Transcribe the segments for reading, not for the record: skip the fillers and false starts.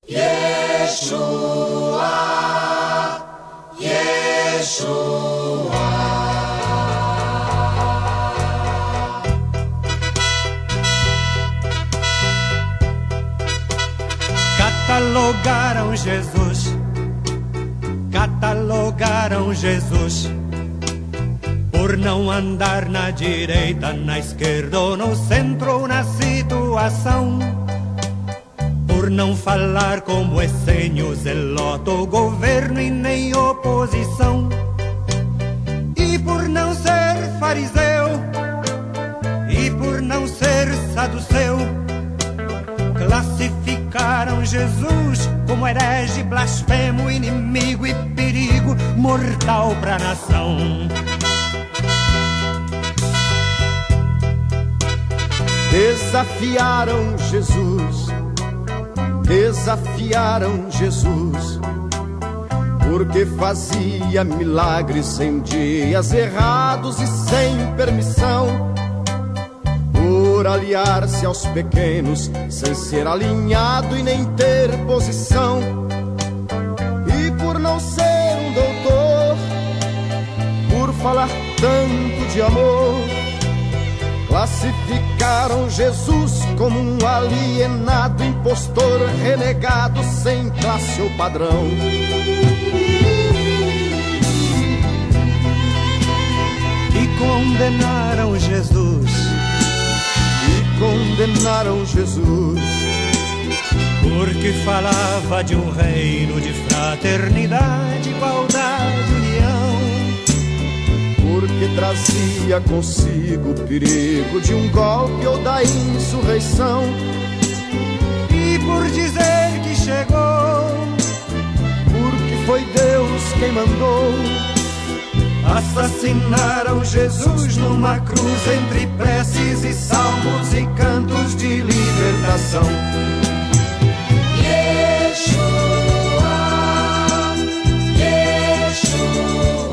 Yeshua, Yeshua. Catalogaram Jesus por não andar na direita, na esquerda ou no centro ou na situação, por não falar como essênio, zeloto, governo e nem oposição, e por não ser fariseu, e por não ser saduceu. Classificaram Jesus como herege, blasfemo, inimigo e perigo mortal pra nação. Desafiaram Jesus, porque fazia milagres em dias errados e sem permissão, por aliar-se aos pequenos, sem ser alinhado e nem ter posição, e por não ser um doutor, por falar tanto de amor. Classificaram Jesus como um alienado, impostor, renegado, sem classe ou padrão. E condenaram Jesus, porque falava de um reino de fraternidade, igualdade, união, porque trazia consigo o perigo de um golpe ou da insurreição, e por dizer que chegou, porque foi Deus quem mandou. Assassinaram Jesus numa cruz entre preces e salmos e cantos de libertação. Yeshua, Yeshua.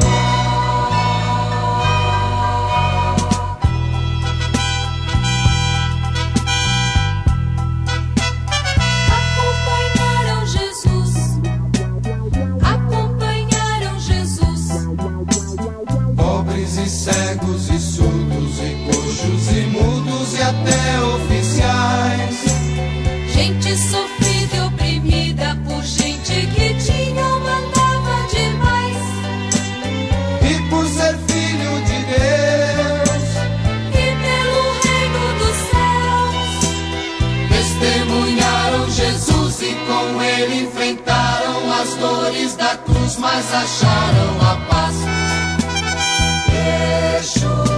Acompanharam Jesus. Pobres e cegos e surdos e coxos e mudos e até oficiais. Gente sofrida e oprimida por gente que tinha uma lava demais. E por ser filho de Deus E pelo reino dos céus testemunharam Jesus e com ele enfrentaram as dores da cruz, mas acharam a paz. Yeshua.